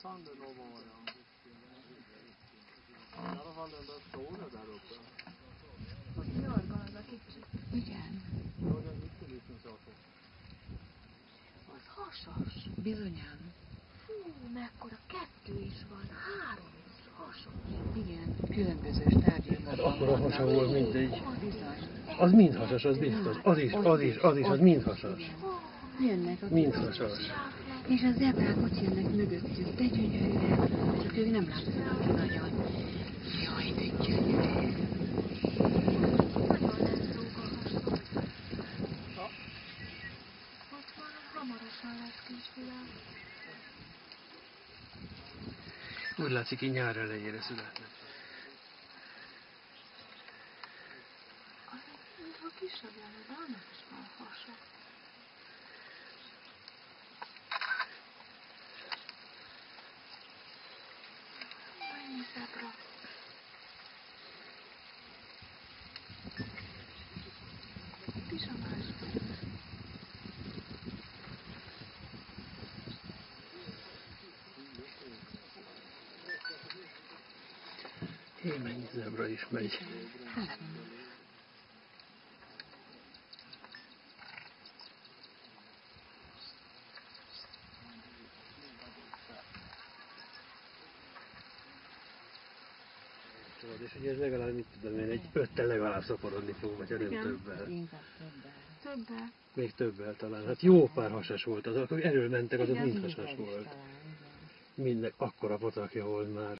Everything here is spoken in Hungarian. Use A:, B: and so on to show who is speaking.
A: kan det nog vara. I alla fall den där stora där uppe.
B: Igen.
A: Ja, den gick lite så.
C: Az hasas.
B: Bizonyám.
C: Fú, mekkora, 2 is van, 3 is hasas.
B: Igen, különböző stádiumokban
D: Hát akkora hasa volt, mint egy...
B: Bizony.
D: Az mind hasas, az biztos. Az mind hasas.
B: Jönnek a
D: Mind hasas.
B: És a zebrák ott jönnek mögöttük, de gyönyörűek. Csak ők nem látszanak nagyon. Jaj, de gyönyörű.
C: Nagyon leszók a hasas. Ott már hamarosan lesz kisvilág.
D: Úgy látszik, hogy nyár elejére születnek.
C: Azért, mintha kisebb lenne, de annak is van hasa. Mennyi zebra. Pizsamás vagy.
D: Hé, mennyi zebra is megy.
B: Hát,
D: És ugye ez legalább, mit tudom én, egy 5-tel legalább szaporodni fog, vagy nem
C: Igen.
D: többel.
B: inkább többel.
C: Többel.
D: Még többel talán. Hát jó pár hasas volt, azok, akik erről mentek, azok
C: Igen.
D: mind hasas volt.
B: Talán, igen.
D: Minden akkora patakja volt már.